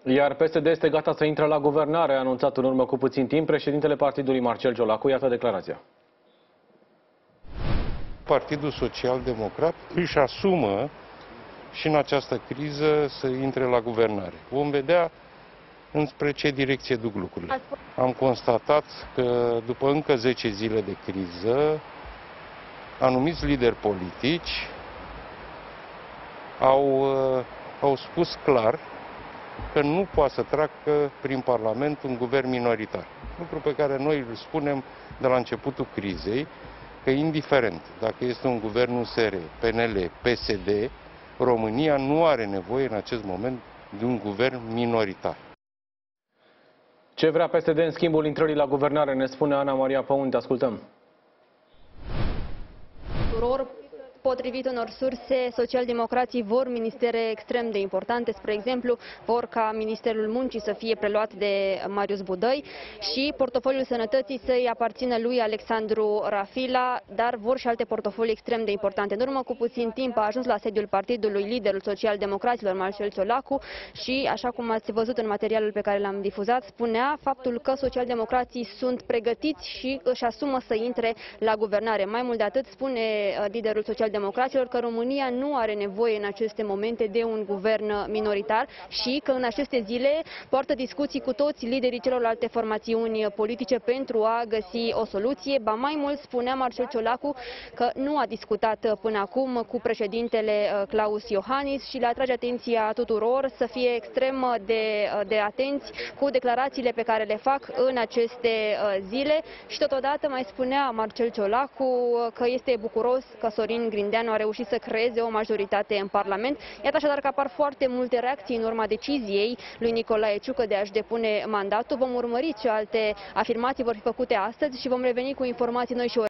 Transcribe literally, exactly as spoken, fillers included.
Iar P S D este gata să intre la guvernare, a anunțat în urmă cu puțin timp președintele partidului Marcel Ciolacu. Iată declarația. Partidul Social Democrat își asumă și în această criză să intre la guvernare. Vom vedea înspre ce direcție duc lucrurile. Am constatat că după încă zece zile de criză, anumiți lideri politici au, au spus clar că nu poate să treacă prin Parlament un guvern minoritar. Lucru pe care noi îl spunem de la începutul crizei, că indiferent dacă este un guvern U S R, P N L, P S D, România nu are nevoie în acest moment de un guvern minoritar. Ce vrea P S D în schimbul intrării la guvernare, ne spune Ana Maria Păunte. Ascultăm. Potrivit unor surse, socialdemocrații vor ministere extrem de importante, spre exemplu, vor ca Ministerul Muncii să fie preluat de Marius Budăi și portofoliul sănătății să-i aparțină lui Alexandru Rafila, dar vor și alte portofolii extrem de importante. În urmă cu puțin timp a ajuns la sediul partidului liderul socialdemocraților, Marcel Ciolacu, și, așa cum ați văzut în materialul pe care l-am difuzat, spunea faptul că socialdemocrații sunt pregătiți și își asumă să intre la guvernare. Mai mult de atât, spune liderul social democraților că România nu are nevoie în aceste momente de un guvern minoritar și că în aceste zile poartă discuții cu toți liderii celorlalte formațiuni politice pentru a găsi o soluție. Ba mai mult, spunea Marcel Ciolacu că nu a discutat până acum cu președintele Klaus Iohannis și le atrage atenția tuturor să fie extrem de, de atenți cu declarațiile pe care le fac în aceste zile și totodată mai spunea Marcel Ciolacu că este bucuros că Sorin Grindeanu a reușit să creeze o majoritate în Parlament. Iată așadar că apar foarte multe reacții în urma deciziei lui Nicolae Ciucă de a-și depune mandatul. Vom urmări ce alte afirmații vor fi făcute astăzi și vom reveni cu informații noi și